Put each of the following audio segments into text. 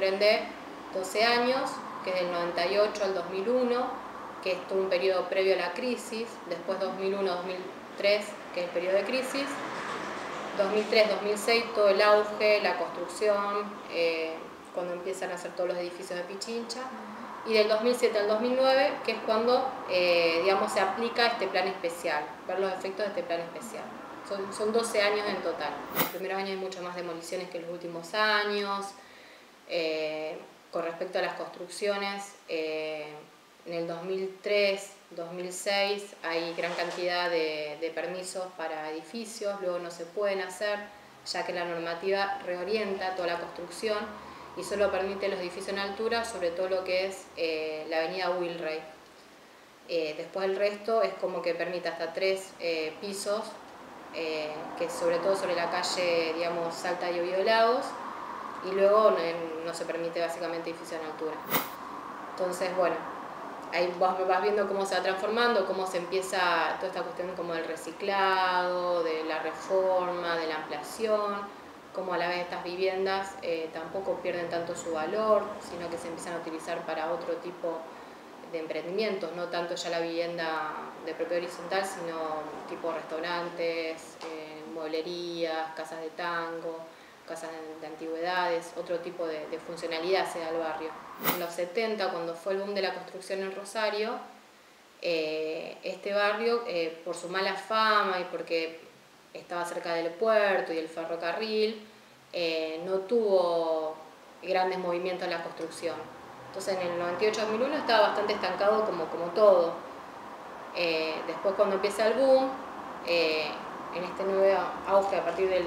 comprende 12 años, que es del 98 al 2001, que es todo un periodo previo a la crisis, después 2001-2003, que es el periodo de crisis, 2003-2006 todo el auge, la construcción, cuando empiezan a hacer todos los edificios de Pichincha, y del 2007 al 2009, que es cuando digamos, se aplica este plan especial, ver los efectos de este plan especial. Son 12 años en total. En los primeros años hay mucho más demoliciones que en los últimos años. Con respecto a las construcciones, en el 2003, 2006 hay gran cantidad de permisos para edificios, luego no se pueden hacer, ya que la normativa reorienta toda la construcción y solo permite los edificios en altura, sobre todo lo que es la avenida Wilray. Después el resto es como que permite hasta 3 pisos, que sobre todo sobre la calle, digamos, Salta y Oviedo Lagos, y luego no se permite básicamente edificios en altura. Entonces, bueno, ahí vas viendo cómo se va transformando, cómo se empieza toda esta cuestión como del reciclado, de la reforma, de la ampliación, cómo a la vez estas viviendas tampoco pierden tanto su valor, sino que se empiezan a utilizar para otro tipo de emprendimientos, no tanto ya la vivienda de propiedad horizontal, sino tipo restaurantes, mueblerías, casas de tango, casas de antigüedades, otro tipo de funcionalidad se da al barrio. En los 70, cuando fue el boom de la construcción en Rosario, este barrio, por su mala fama y porque estaba cerca del puerto y el ferrocarril, no tuvo grandes movimientos en la construcción. Entonces en el 98-2001 estaba bastante estancado como todo. Después cuando empieza el boom, en este nuevo auge a partir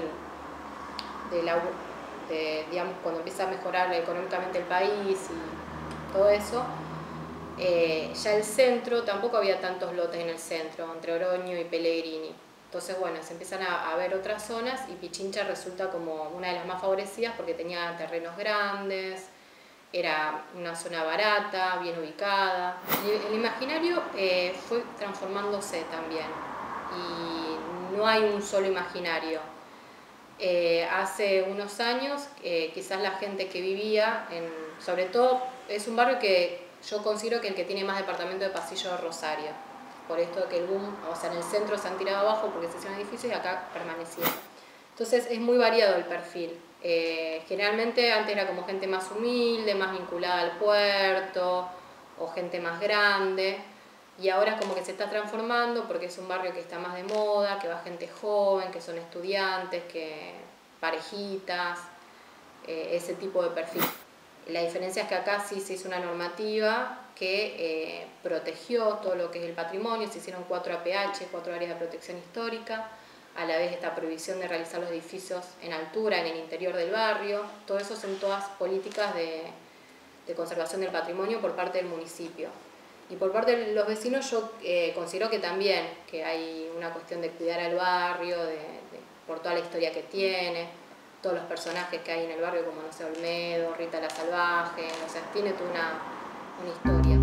digamos, cuando empieza a mejorar económicamente el país y todo eso, ya el centro, tampoco había tantos lotes en el centro, entre Oroño y Pellegrini. Entonces, bueno, se empiezan a ver otras zonas y Pichincha resulta como una de las más favorecidas porque tenía terrenos grandes, era una zona barata, bien ubicada. El imaginario fue transformándose también y no hay un solo imaginario. Hace unos años, quizás la gente que vivía, sobre todo, es un barrio que yo considero que el que tiene más departamento de pasillo de Rosario. Por esto que el boom, o sea, en el centro se han tirado abajo porque se hicieron edificios y acá permanecieron. Entonces es muy variado el perfil. Generalmente antes era como gente más humilde, más vinculada al puerto, o gente más grande. Y ahora es como que se está transformando porque es un barrio que está más de moda, que va gente joven, que son estudiantes, que parejitas, ese tipo de perfil. La diferencia es que acá sí se hizo una normativa que protegió todo lo que es el patrimonio, se hicieron 4 APH, 4 áreas de protección histórica, a la vez esta prohibición de realizar los edificios en altura, en el interior del barrio. Todo eso son todas políticas de conservación del patrimonio por parte del municipio. Y por parte de los vecinos yo considero que también que hay una cuestión de cuidar al barrio, por toda la historia que tiene, todos los personajes que hay en el barrio, como no sé, Olmedo, Rita la Salvaje, o sea, tiene toda una historia.